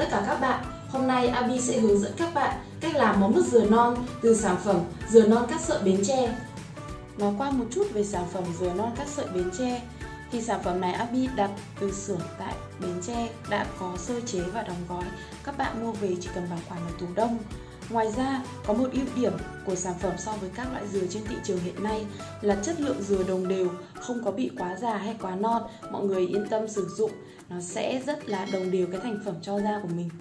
tất cả các bạn. Hôm nay Abi sẽ hướng dẫn các bạn cách làm món mứt dừa non từ sản phẩm dừa non cắt sợi Bến Tre. Nói qua một chút về sản phẩm dừa non cắt sợi Bến Tre. Thì sản phẩm này Abi đặt từ xưởng tại Bến Tre, đã có sơ chế và đóng gói. Các bạn mua về chỉ cần bảo quản ở tủ đông. Ngoài ra, có một ưu điểm của sản phẩm so với các loại dừa trên thị trường hiện nay là chất lượng dừa đồng đều, không có bị quá già hay quá non. Mọi người yên tâm sử dụng, nó sẽ rất là đồng đều cái thành phẩm cho da của mình.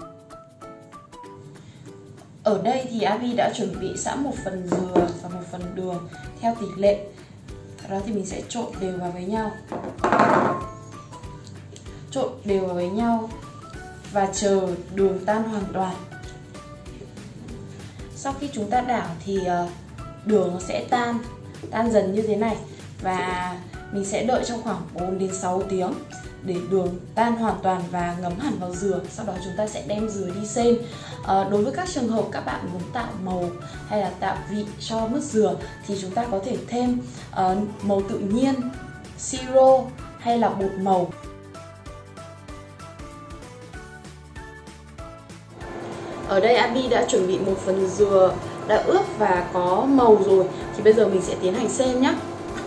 Ở đây thì Abi đã chuẩn bị sẵn một phần dừa và một phần đường theo tỷ lệ. Sau đó thì mình sẽ trộn đều vào với nhau. Trộn đều vào với nhau và chờ đường tan hoàn toàn. Sau khi chúng ta đảo thì đường nó sẽ tan dần như thế này. Và mình sẽ đợi trong khoảng 4 đến 6 tiếng để đường tan hoàn toàn và ngấm hẳn vào dừa. Sau đó chúng ta sẽ đem dừa đi xên. Đối với các trường hợp các bạn muốn tạo màu hay là tạo vị cho mứt dừa thì chúng ta có thể thêm màu tự nhiên, siro hay là bột màu. Ở đây Abi đã chuẩn bị một phần dừa đã ướp và có màu rồi. Thì bây giờ mình sẽ tiến hành xên nhé.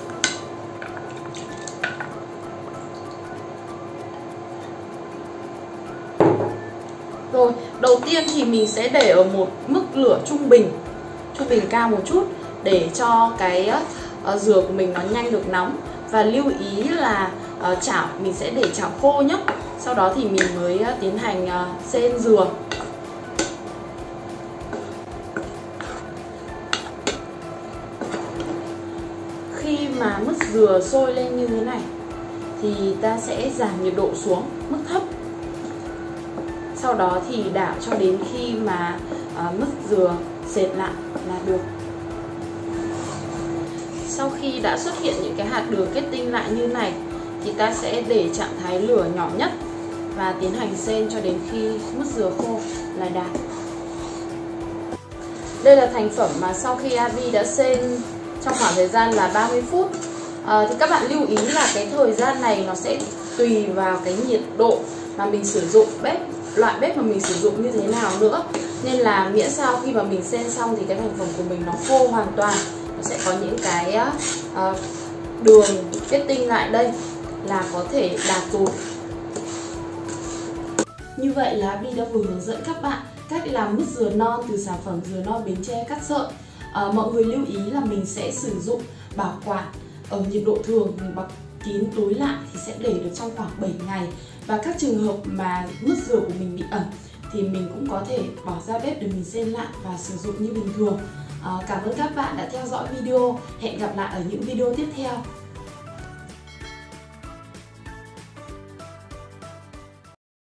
Rồi, đầu tiên thì mình sẽ để ở một mức lửa trung bình cao một chút để cho cái dừa của mình nó nhanh được nóng. Và lưu ý là chảo mình sẽ để chảo khô nhé. Sau đó thì mình mới tiến hành xên dừa. Khi mà mứt dừa sôi lên như thế này thì ta sẽ giảm nhiệt độ xuống mức thấp. Sau đó thì đảo cho đến khi mà mứt dừa sệt lại là được. Sau khi đã xuất hiện những cái hạt đường kết tinh lại như này thì ta sẽ để trạng thái lửa nhỏ nhất và tiến hành xên cho đến khi mứt dừa khô là đạt. Đây là thành phẩm mà sau khi Abi đã xên trong khoảng thời gian là 30 phút. Thì các bạn lưu ý là cái thời gian này nó sẽ tùy vào cái nhiệt độ mà mình sử dụng loại bếp mà mình sử dụng như thế nào nữa. Nên là miễn sao khi mà mình xên xong thì cái thành phẩm của mình nó khô hoàn toàn, nó sẽ có những cái đường kết tinh lại đây là có thể đạt rồi. Như vậy là Abi đã vừa hướng dẫn các bạn cách làm mứt dừa non từ sản phẩm dừa non Bến Tre cắt sợi. Mọi người lưu ý là mình sẽ sử dụng bảo quản ở nhiệt độ thường, mình bọc kín túi lại thì sẽ để được trong khoảng 7 ngày. Và các trường hợp mà mứt dừa của mình bị ẩm thì mình cũng có thể bỏ ra bếp để mình xên lại và sử dụng như bình thường. Cảm ơn các bạn đã theo dõi video. Hẹn gặp lại ở những video tiếp theo.